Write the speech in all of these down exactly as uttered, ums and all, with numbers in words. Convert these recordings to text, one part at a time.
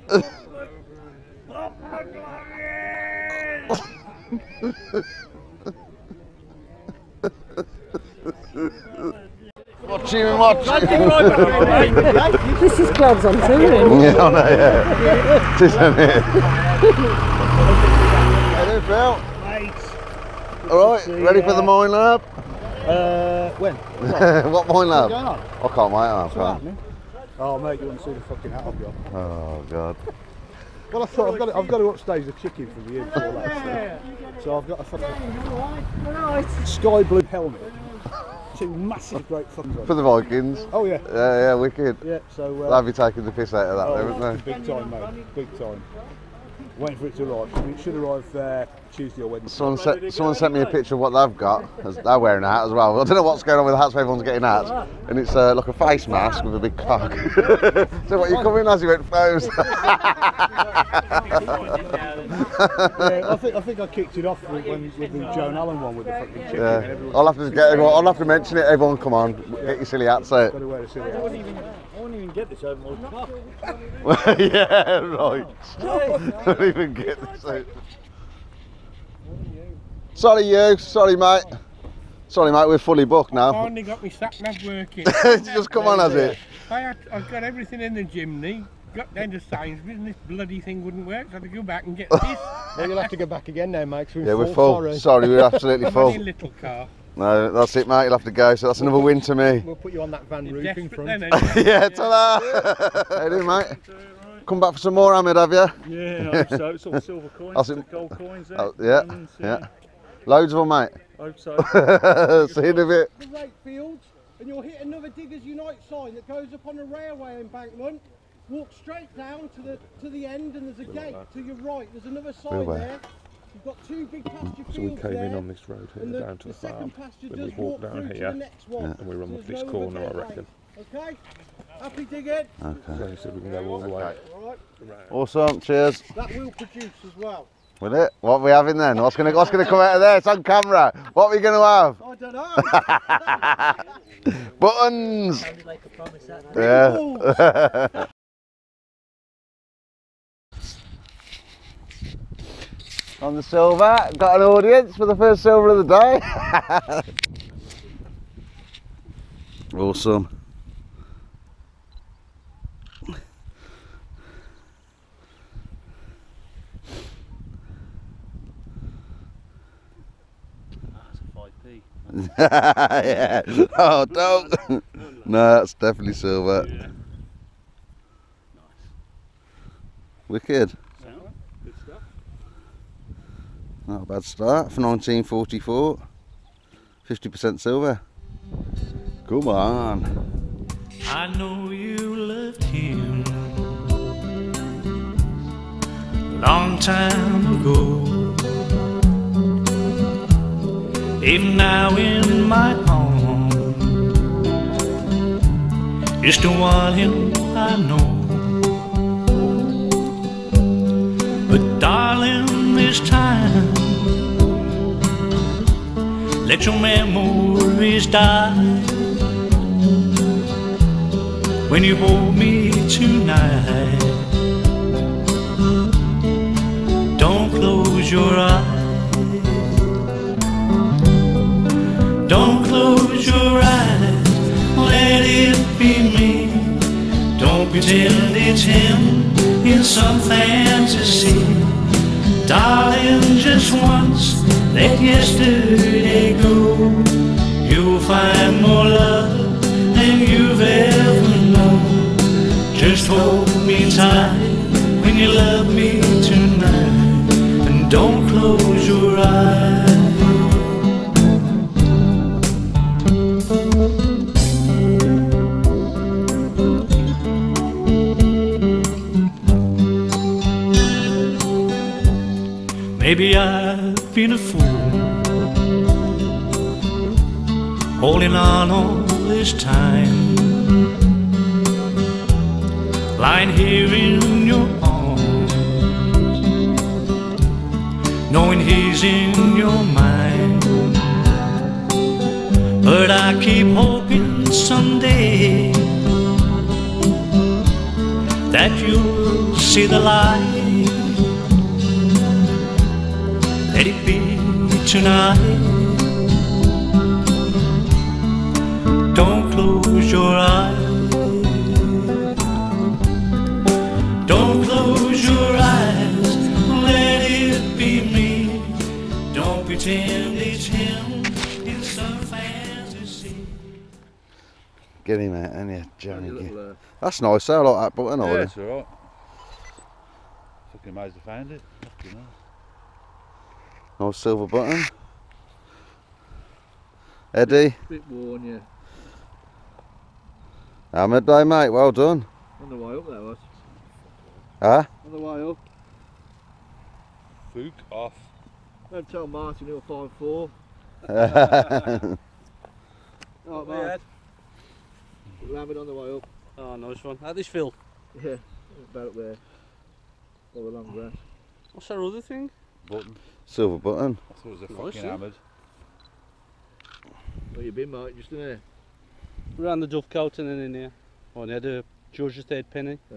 Watch him, watch him. This is gloves on too, isn't it? Yeah, I know, yeah. It isn't it? Hey, Phil. Mate. Alright, ready for the mine lab? Uh, when? What mine lab? What's going on? I can't wait, I What's can't. happening? Oh mate, you want to see the fucking hat I've got? Oh, God. Well, I thought I've got to, I've got to upstage the chicken from the inn for all that stuff. So I've got a fucking sky blue helmet. Two massive great thumbs on. For the Vikings. Oh yeah. Yeah, yeah, wicked. Yeah, so... Uh, They'll be taking the piss out of that, oh, though, wouldn't they? big time, mate. Big time. Waiting for it to arrive. I mean, it should arrive uh, Tuesday or Wednesday. Someone, se someone sent me a picture of what they've got. They're wearing a hat as well. I don't know what's going on with the hats, everyone's getting hats. And it's uh, like a face mask with a big cock. So what, you come in as you went foes? Yeah, I think I think I kicked it off with, when, with the Joan Allen one with the fucking chicken. Yeah. And I'll have to get everyone, I'll have to mention it, everyone come on, get your silly hats out. got to wear a silly I hat. wouldn't even, I wouldn't even get this over my top. Yeah, right. I don't even get this out. Sorry you, sorry mate. Sorry mate, we're fully booked now. Finally got me sat nav working. Just come on, has it? I had, I've got everything in the chimney. Got down to Sainsbury's and this bloody thing wouldn't work, so I had to go back and get this. Well, you'll have to go back again now, mate. Yeah, we're full. Sorry, sorry we're absolutely I'm full. only a little car. No, that's it mate, you'll have to go, so that's another win to me. We'll put you on that van You're roof in desperate front. then, ain't you? Yeah, ta-da! How you doing mate? Come back for some more, Ahmed, have you? Yeah, I hope so. It's all silver coins, I'll see- gold coins there. Oh, yeah, Diamonds, yeah. Loads of them mate. I hope so. See you in a bit. The rake fields, and you'll hit another Diggers Unite sign that goes up on a railway embankment. Walk straight down to the to the end, and there's a gate to your right. There's another sign Where? there. You've got two big pasture fields So we came there, in on this road here and the, down to the, the second farm. pasture Then does we walk walk down through here to the next one. and we run So up there's this no corner, I overhead reckon. lane. Okay, happy digging. So he said we can go all the way. All right, Awesome, cheers. that will produce as well. Will it? What are we having then? What's gonna what's gonna come out of there? It's on camera. What are we gonna have? I don't know. Buttons! Like a promise that. Yeah. On the silver, got an audience for the first silver of the day. Awesome. That's a five p. Yeah. Oh, don't. No, that's definitely silver. Yeah. Nice. Wicked. Sound? Good stuff. Not a bad start for nineteen forty-four. fifty percent silver. Come on. I know you loved him long time ago. Even now in my arms, you're still wanting, I know. But darling, this time, let your memories die. When you hold me tonight, don't close your eyes. Don't close your eyes, let it be me. Don't pretend it's him in some fantasy. Darling, just once, let yesterday go. You'll find more love than you've ever known. Just hold me tight when you love me tonight, and don't close your eyes. Maybe I've been a fool, holding on all this time, lying here in your arms, knowing he's in your mind. But I keep hoping someday that you'll see the light. Let it be tonight. Don't close your eyes. Don't close your eyes. Let it be me. Don't pretend it's him in some fantasy. Get him out, and yeah, Johnny. Little, uh, That's nice. I like that button. yeah, already. it's alright. Fucking amazed I found it. Fucking hell. Nice silver button. Eddie, Bit worn, yeah. hammered day, mate. Well done. On the way up there was. Huh? On the way up. Fook off. Don't tell Martin he'll find four. Nice Oh, Mark. Rammed on the way up. Oh, nice one. How this feel? Yeah, about up there. By the long grass. What's that other thing? Button. silver button. I thought it was a Nice, fucking yeah. hammered. Where you been, mate? Just in there? Around the Dovecote and then in here. Oh, and they had a George's Third penny. Yeah.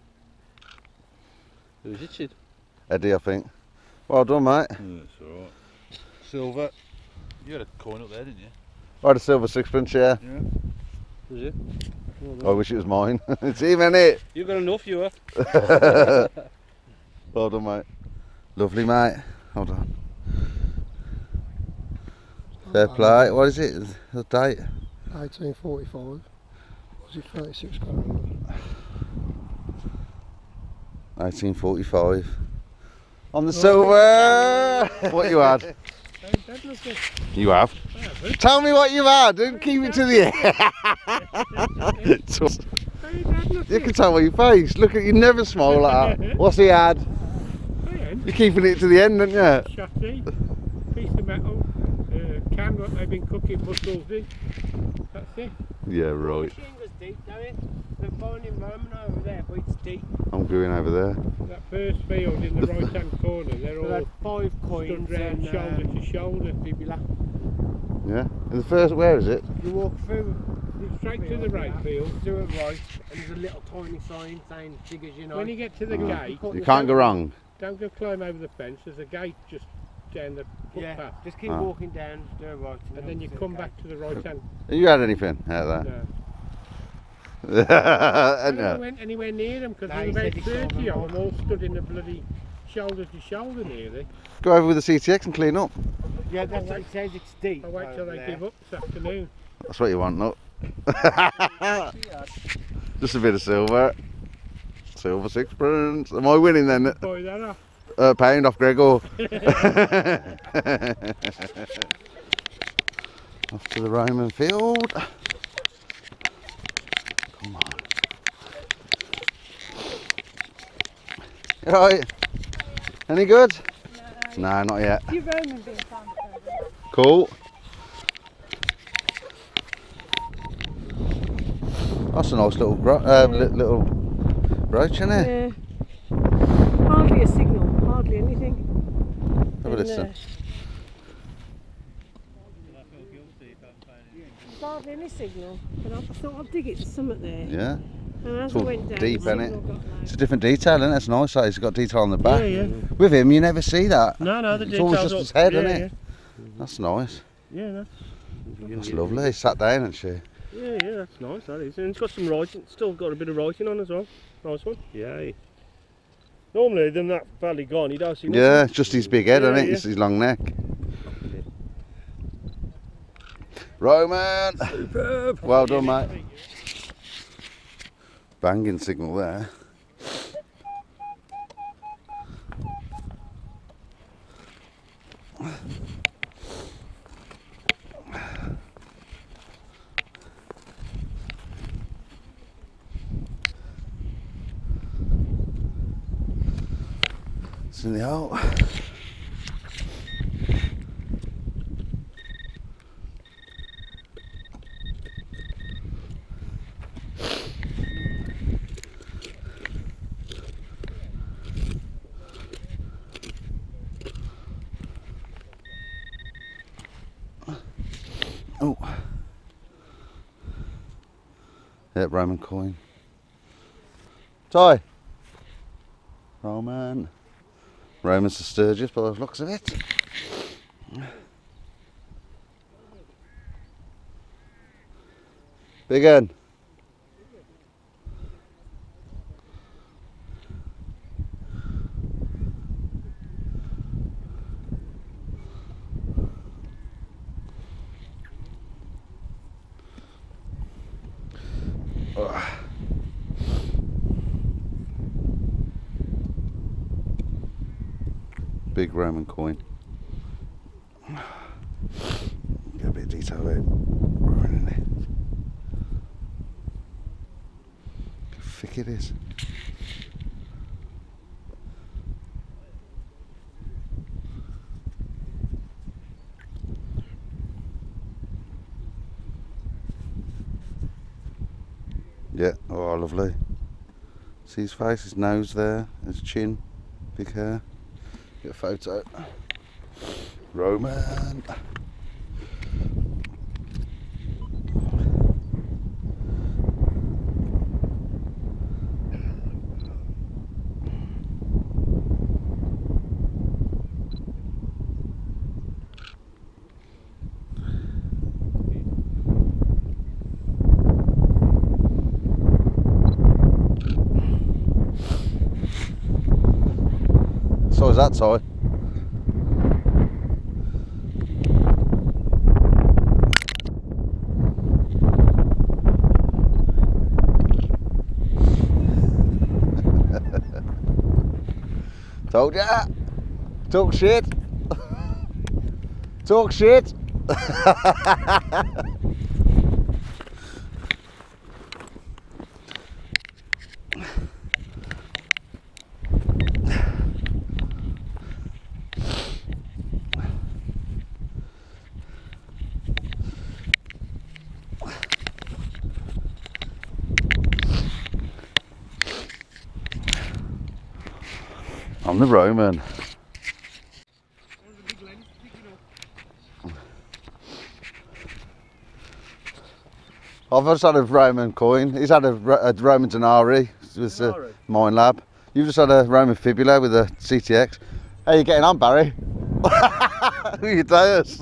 Who's it, Sid? Eddie, I think. Well done, mate. Mm, it's alright. Silver. You had a coin up there, didn't you? I had a silver sixpence, yeah. Yeah. Was it? I wish it was mine. It's him, ain't it? You got enough, you have. Well done, mate. Lovely, mate. Hold on. Fair play. What is it? The date? eighteen forty-five. Was it thirty-six? Can't remember. eighteen forty-five. On the silver! What you had? You have? Tell me what you've had, don't keep it to the end. You can tell by your face. Look at you, never smile like that. What's he had? You're keeping it to the end, aren't you? Chassis, piece of metal, uh, can what they've been cooking mussels in. That's it. Yeah, right. The machine was deep, though it. They're finding Roman over there, but it's deep. I'm going over there. That first field in the right hand corner, they're all five stood coins round and shoulder uh, to shoulder. fibula. Yeah. In the first, where is it? You walk through Straight to the right field. do it right, and there's a little tiny sign saying Diggers Unite. When you get to the gate, You can't go wrong. don't go climb over the fence. There's a gate just down the Yeah, footpath, just keep Ah. walking down, do it right. and then you you'll come see back to the right hand. Have you had anything out No. there? I Hadn't never you? went anywhere near them because No, there he were said about he saw them thirty all. of them all stood in the bloody shoulder to shoulder nearly. Go over with the C T X and clean up. the- Yeah, that's what it says, it's deep. I'll wait till over they there. give up this afternoon. That's what you want, look. Just a bit of silver. Silver sixpence. Am I winning then? Buy that off. A pound off Gregor. Off to the Roman field. Come on. You alright? Any good? No, nah, not yet. You've only been found. Cool. That's a nice little bro uh, li little brooch, isn't it? Yeah. Hardly a signal, hardly anything. Have a And, listen. uh, Hardly any signal, but I thought I'd dig it to summit there. Yeah. And as It's I all went down, deep, the innit? signal got low. It's a different detail, isn't it? It's nice that it's got detail on the back. Yeah, yeah. With him, you never see that. No, no, the It's always details just up. his head, yeah, isn't it? That's nice. Yeah, yeah, that's, That's lovely. He sat down, and she. yeah, yeah, that's nice. That is, and it's got some writing. Still got a bit of writing on as well. Nice one. Yeah. Normally, then that badly gone, you don't see. nothing. Yeah, it's just his big head, Yeah, isn't it? yeah. It's his long neck. Roman! Superb. Well done, mate. Banging signal there. It's in the hole. Oh. Yep, Roman coin. Ty. Roman. Roman's the Sturgis by the looks of it. Big un. Oh. Big Roman coin. Get a bit of detail out. Right in there. How thick it is. Yeah, oh lovely. See his face, his nose there, his chin, big hair. Get a photo. Roman. So is that toy? Told ya! Talk shit! Talk shit! I'm the Roman. I've just had a Roman coin. He's had a, a Roman denari with a Mine Lab. You've just had a Roman fibula with a C T X. How are you getting on, Barry? Who are you tell us?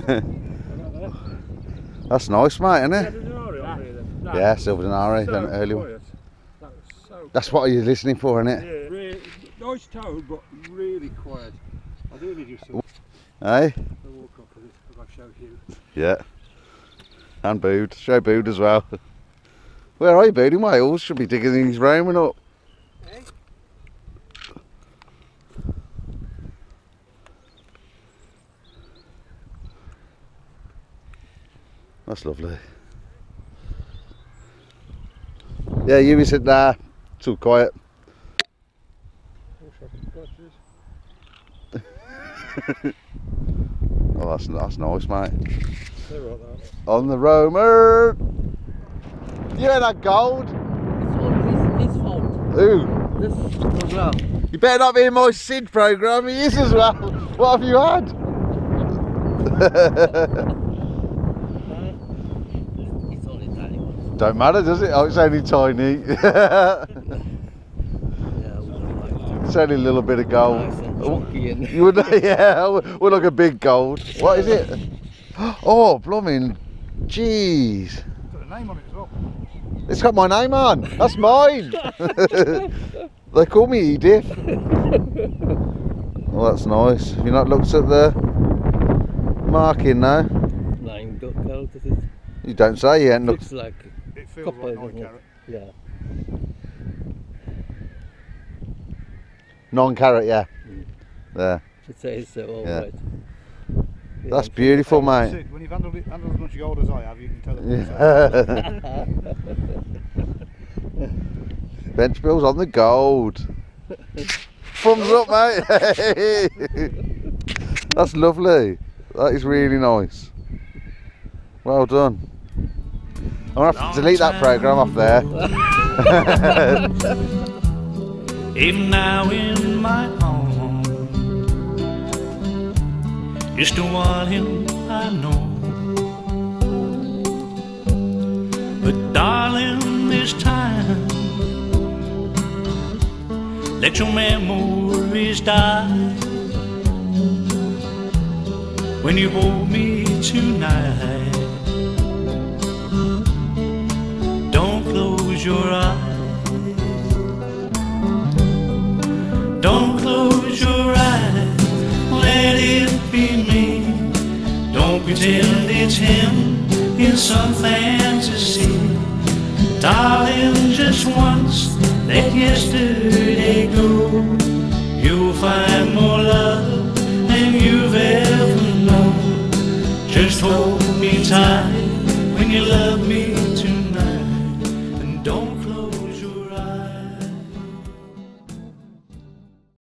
That's nice, mate, isn't it? Yeah, silver denari. So early. That so That's what you're listening for, isn't it? Yeah, really, nice tone, but really quiet. I do need you some. Hey? I'll walk up with it, if I show you. Yeah. And Bood. Show Bood as well. Where are you, Bood? In Wales? Should be digging his Roman up. Hey? That's lovely. Yeah, you be sitting there. Too quiet. Oh, that's, that's nice, mate. On the Romer. You ain't that gold. It's all his, his fault. Who? This program. You better not be in my S I D programme. He is as well. What have you had? It's only tiny one. Don't matter, does it? Oh, it's only tiny. It's only a little bit of gold. Nice and chunky and You would, yeah, we're like a big gold. What is it? Oh, blooming, jeez. It's got a name on it as well. It's got my name on. That's mine. They call me Edith. Oh, that's nice. Have you not looked at the marking now? nine dot carat, is it? You don't say. You ain't Looks looked. like It feels copper, like nine doesn't it? carat. Yeah. Non-carat, yeah. Mm. There. It says uh, all Yeah. right. Yeah, That's I'm beautiful, mate. Sid, when you've handled, it, handled as much gold as I have, you can tell it. Yeah. Bench bills on the gold. Thumbs up, mate. That's lovely. That is really nice. Well done. I'm gonna have to delete that programme off there. Even now in my home, just the one I know. But darling, this time let your memories die. When you hold me tonight, don't close your eyes. Don't close your eyes, let it be me. Don't pretend it's him in some fantasy. Darling, just once, let yesterday go. You'll find more love